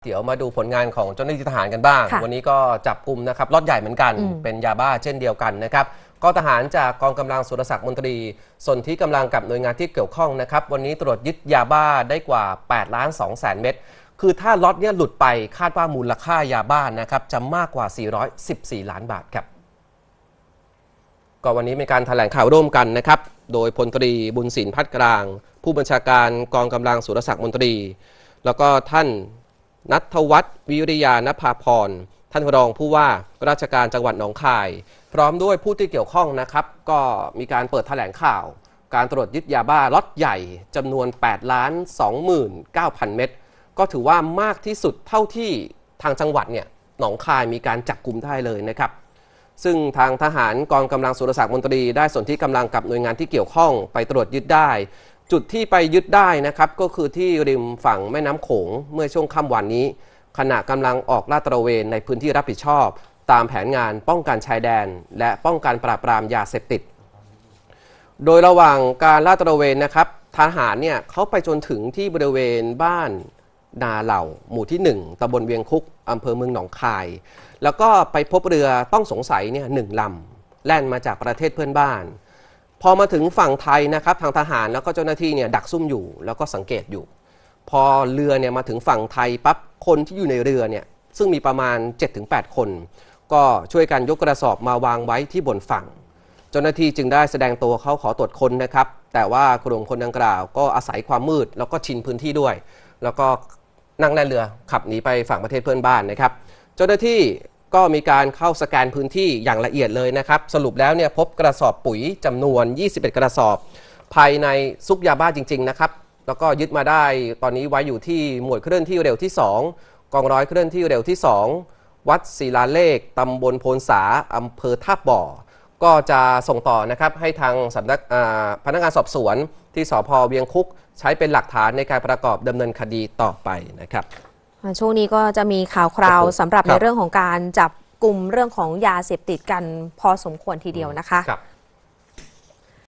เดี๋ยวมาดูผลงานของเจ้าหน้าที่ทหารกันบ้างวันนี้ก็จับกลุ่มนะครับล็อตใหญ่เหมือนกันเป็นยาบ้าเช่นเดียวกันนะครับก็ทหารจากกองกำลังสุรศักดิ์มนตรีส่วนที่กำลังกับหน่วยงานที่เกี่ยวข้องนะครับวันนี้ตรวจยึดยาบ้าได้กว่า8,200,000 เม็ดคือถ้าล็อตนี้หลุดไปคาดว่ามูลค่ายาบ้านะครับจะมากกว่า414 ล้านบาทครับก็วันนี้มีการแถลงข่าวร่วมกันนะครับโดยพลตรีบุญสินพัฒน์กลางผู้บัญชาการกองกำลังสุรศักดิ์มนตรีแล้วก็ท่านณัฐวัฒน์วิริยานภาพรท่านรองผู้ว่าราชการจังหวัดหนองคายพร้อมด้วยผู้ที่เกี่ยวข้องนะครับก็มีการเปิดแถลงข่าวการตรวจยึดยาบ้าล็อตใหญ่จำนวน 8,29,000 เม็ดก็ถือว่ามากที่สุดเท่าที่ทางจังหวัดเนี่ยหนองคายมีการจับกุมได้เลยนะครับซึ่งทางทหารกองกำลังสุรศักดิ์มนตรีได้ส่วนที่กำลังกับหน่วยงานที่เกี่ยวข้องไปตรวจยึดได้จุดที่ไปยึดได้นะครับก็คือที่ริมฝั่งแม่น้ำโขงเมื่อช่วงค่ำวันนี้ขณะกำลังออกลาดตระเวนในพื้นที่รับผิดชอบตามแผนงานป้องกันชายแดนและป้องกันปราบปรามยาเสพติดโดยระหว่างการลาดตระเวนนะครับทหารเนี่ยเขาไปจนถึงที่บริเวณบ้านนาเหล่าหมู่ที่1ตำบลเวียงคุกอำเภอเมืองหนองคายแล้วก็ไปพบเรือต้องสงสัยเนี่ย1 ลำแล่นมาจากประเทศเพื่อนบ้านพอมาถึงฝั่งไทยนะครับทางทหารแล้วก็เจ้าหน้าที่เนี่ยดักซุ่มอยู่แล้วก็สังเกตอยู่พอเรือเนี่ยมาถึงฝั่งไทยปั๊บคนที่อยู่ในเรือเนี่ยซึ่งมีประมาณ 7-8 คนก็ช่วยกันยกกระสอบมาวางไว้ที่บนฝั่งเจ้าหน้าที่จึงได้แสดงตัวเข้าขอตรวจค้นนะครับแต่ว่ากลุ่มคนดังกล่าวก็อาศัยความมืดแล้วก็ชินพื้นที่ด้วยแล้วก็นั่งแล่นเรือขับหนีไปฝั่งประเทศเพื่อนบ้านนะครับเจ้าหน้าที่ก็มีการเข้าสแกนพื้นที่อย่างละเอียดเลยนะครับสรุปแล้วเนี่ยพบกระสอบปุ๋ยจำนวน21 กระสอบภายในซุกยาบ้าจริงๆนะครับแล้วก็ยึดมาได้ตอนนี้ไว้อยู่ที่หน่วยเคลื่อนที่เร็วที่2กองร้อยเคลื่อนที่เร็วที่2วัดศิลาเลขตำบลโพนสาอำเภอท่าบ่อก็จะส่งต่อนะครับให้ทางสำนักพนักงานสอบสวนที่สภ.เวียงคุกใช้เป็นหลักฐานในการประกอบดำเนินคดีต่อไปนะครับช่วงนี้ก็จะมีข่าวคราวสำหรับในเรื่องของการจับกลุ่มเรื่องของยาเสพติดกันพอสมควรทีเดียวนะคะ